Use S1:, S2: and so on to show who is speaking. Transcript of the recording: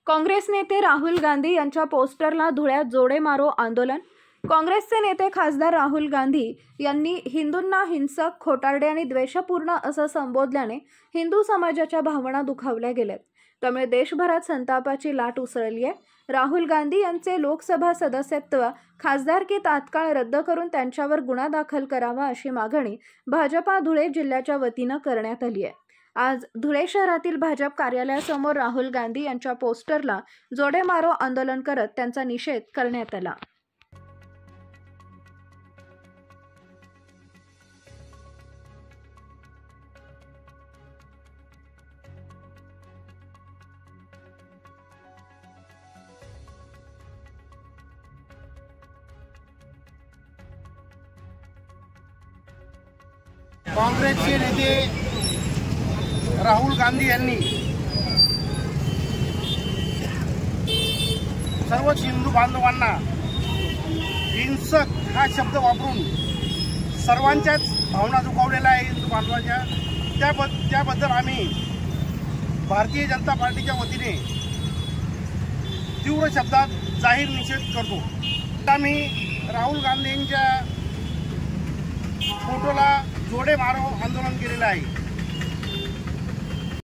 S1: काँग्रेस नेते राहुल गांधी यांच्या पोस्टरला धुळ्यात जोडे मारो आंदोलन। काँग्रेसचे नेते खासदार राहुल गांधी यांनी हिंदूंना हिंसक, खोटारडे आणि द्वेषपूर्ण असं संबोधल्याने हिंदू समाजाच्या भावना दुखावल्या गेल्यात। त्यामुळे देशभरात संतापाची लाट उसळली आहे। राहुल गांधी यांचे लोकसभा सदस्यत्व खासदारकी तात्काळ रद्द करून त्यांच्यावर गुन्हा दाखल करावा अशी मागणी भाजपा धुळे जिल्ह्याच्या वतीने करण्यात आली आहे। आज धुळे शहरातील भाजप कार्यालयासमोर राहुल गांधी यांच्या पोस्टरला जोडे मारो आंदोलन करत त्यांचा निषेध करण्यात आला।
S2: काँग्रेसचे नेते राहुल गांधी यांनी सर्व हिंदू बांधवांना हिंसक हा शब्द वापरून सर्वांच्याच भावना दुखावलेला आहे। हिंदू बांधवांच्या त्याबद्दल आम्ही भारतीय जनता पार्टीच्या वतीने तीव्र शब्दात जाहीर निषेध करतो। आम्ही राहुल गांधींच्या फोटोला जोडे मारो आंदोलन केलेलं आहे।